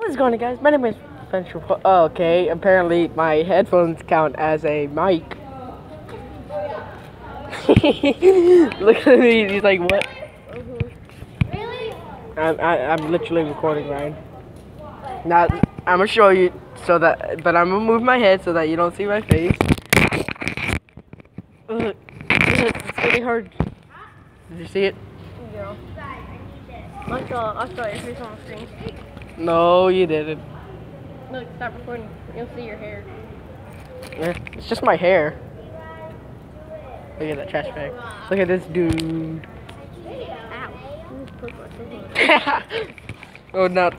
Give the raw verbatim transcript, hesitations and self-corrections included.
What is going on, guys? My name is Spencer. Oh, okay, apparently my headphones count as a mic. Look at me. He's like, what? Mm-hmm. Really? I'm I, I'm literally recording, Ryan. Now I'm gonna show you so that, but I'm gonna move my head so that you don't see my face. Ugh. It's really hard. Did you see it? Yeah. I saw, I saw your face on the screen. No, you didn't. Look, stop recording. You'll see your hair. Yeah, it's just my hair. Look at that trash bag. Look at this dude. Ow. Oh, no.